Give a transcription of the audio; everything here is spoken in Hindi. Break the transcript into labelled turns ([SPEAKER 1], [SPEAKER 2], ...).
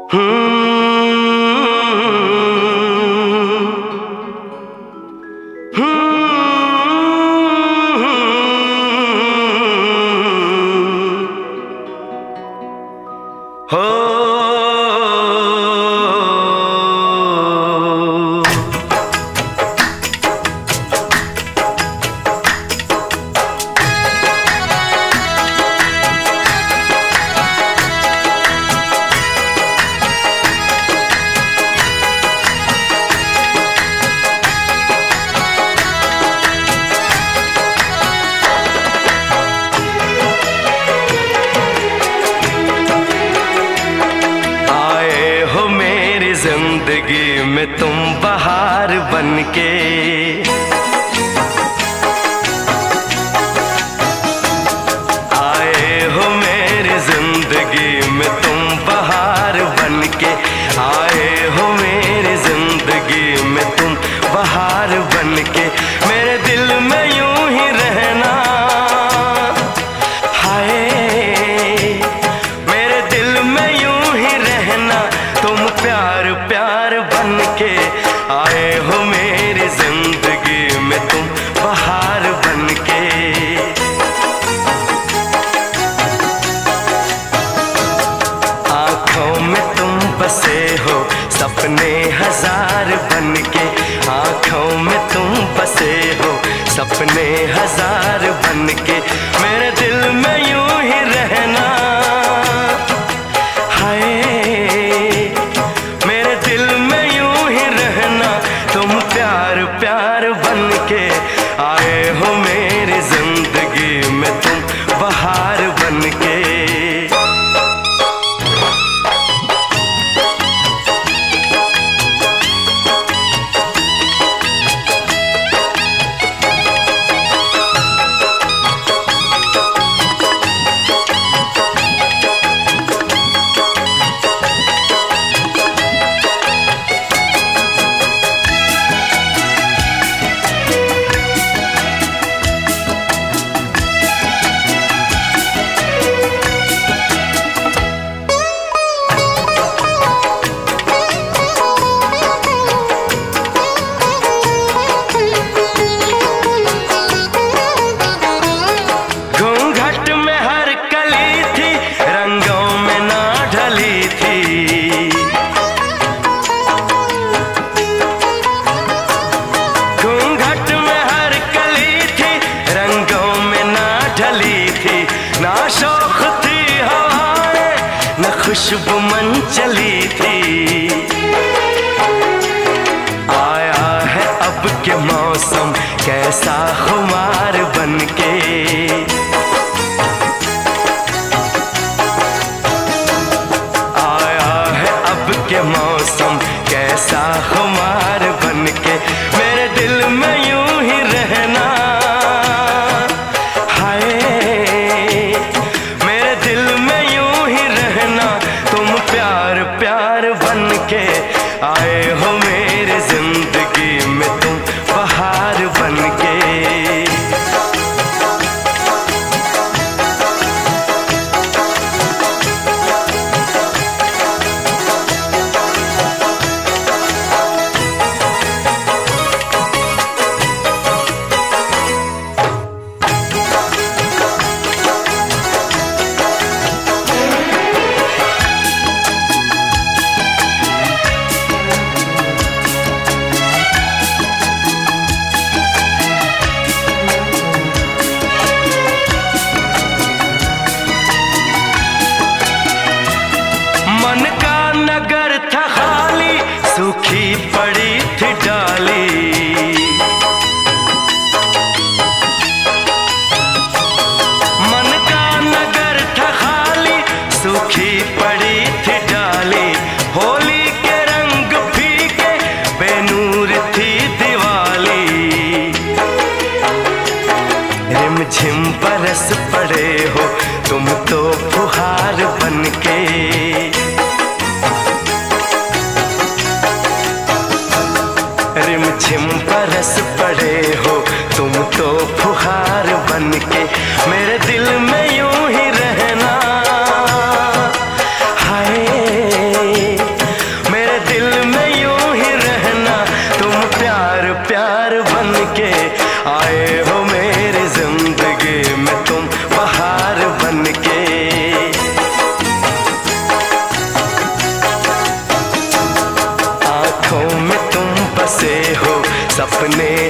[SPEAKER 1] जिंदगी में तुम बहार बनके, आए हो मेरी जिंदगी में तुम बहार बनके, आए हो मेरी जिंदगी में तुम बहार बनके। मेरे दिल में यूं ही रहना, हाय मेरे दिल में यूं ही रहना, तुम प्यार प्यार बनके, आए हो मेरी जिंदगी में तुम बहार बनके। आँखों में तुम बसे हो सपने हजार बनके, आँखों में तुम बसे हो सपने हजार बनके। मेरे दिल में यूं ही रहना, हाय मेरे दिल में यूं ही रहना, तुम प्यार प्यार बनके, आए हो मेरी जिंदगी में तुम बहार बनके। ना शौक थी हवाएं न खुशबू मन चली थी, आया है अब के मौसम कैसा खुमार बनके, आया है अब के मौसम कैसा खुमार बनके। मेरे दिल में यूं ही रहना, प्यार बनके, आए हो मेरी जिंदगी में तुम बहार बनके। सपने